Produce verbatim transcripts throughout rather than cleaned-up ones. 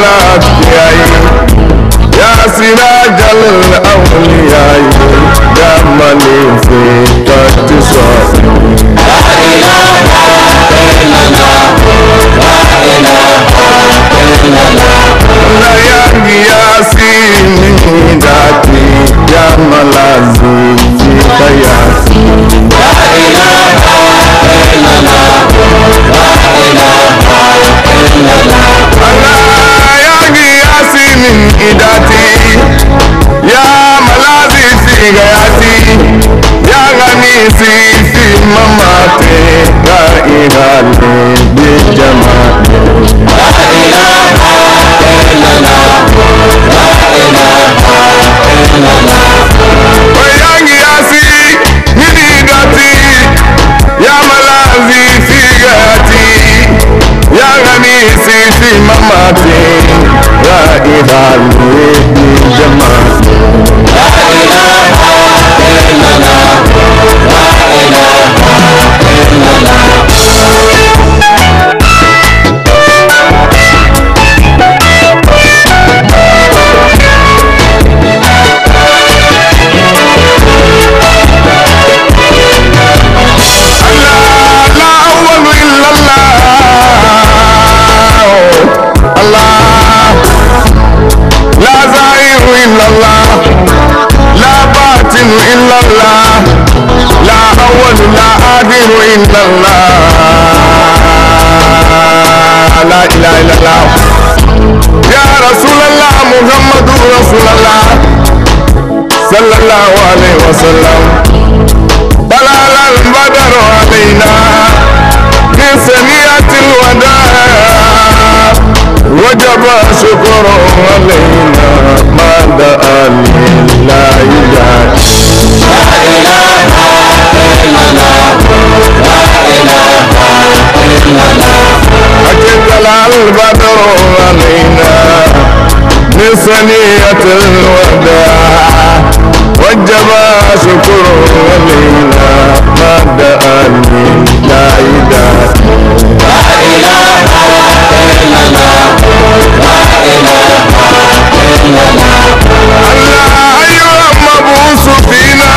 الأتقياء يا سراج الأولياء يا من في تتصاف لا إله إلا الله لا إله إلا الله لا ياسين من ذاتي يا ملازي فيك ياسين لا إله إلا الله لا إله إلا الله الله ياسين من ذاتي يا ملازي فيك ياسين يا غنيسي في مماتي لا إله بجمالي لا إله إلا الله لا إله إلا الله ويا ياسي نديدتي يا ملاذي في غاتي يا غنيسي في مماتي لا إله بجمالي لا إله إلا الله لا إله إلا الله إلا الله لا باطن إلا الله لا أول لا آخر إلا الله لا إله إلا الله يا رسول الله محمد رسول الله صلى الله عليه وسلم طلال البدر علينا في سنية الوداع وجب شكر علينا ما دعا لله لا إله إلا الله لا إله إلا الله أجل البدر علينا بثنية الوداع وجب شكر علينا ما دعا لله لا إله إلا الله لا إله إلا الله الله أيها المبعوث فينا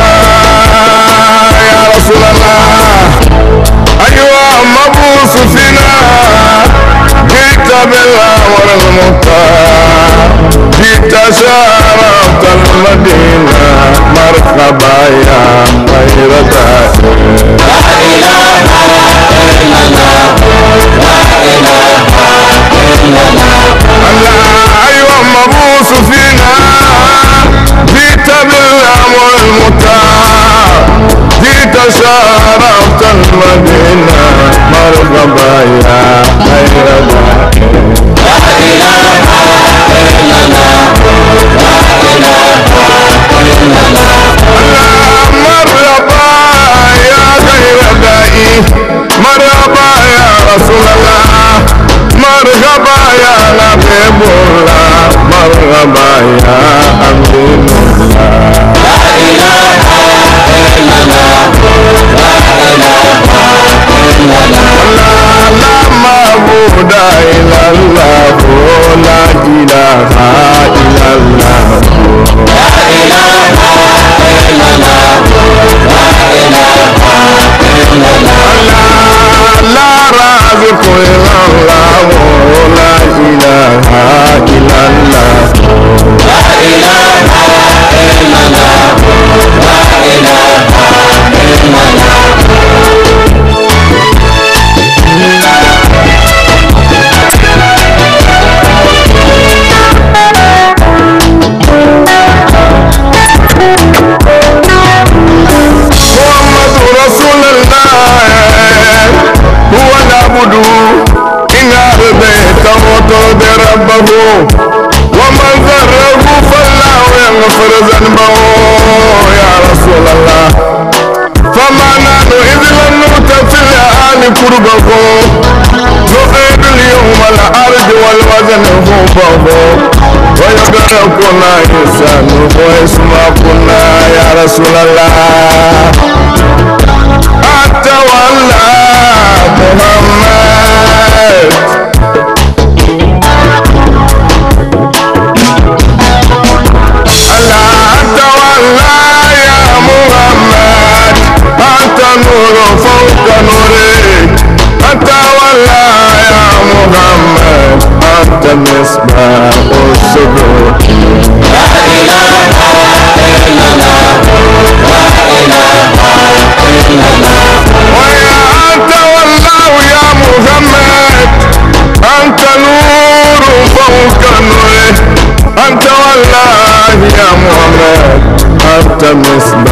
يا رسول الله أيها المبعوث فينا جئت بالأمر المختار جئت شرفت المدينة مرحبا يا خير داعي لا إله إلا الله لا إله إلا الله الله أيها المبعوث فينا جئت بالأمر المختار جئت شرفت المدينة مرحبا يا خير داعي لا إله إلا الله لا إله إلا الله الله مرحبا يا خير داعي مرحبا يا رسول الله مرحبا يا نبي الله مرحبا يا أمين الله لا إله إلا الله لا إله إلا الله لا معبود إلا الله لا إله إلا الله لا إله إلا الله لا إله إلا الله لا رازق إلا الله لا إله إلا الله لا إله إلا الله لا إله إلا الله محمد رسول الله هو نعبده إن أرضيت وترضي ربه ومن ذره فالله يغفر ذنبه يا رسول الله فما نحن إذ لم نؤت في الآن قربه نعيد اليوم الأرض والوزن خفه ويدركنا إنسان ويسمعنا يا رسول الله أتولى محمد كمصباح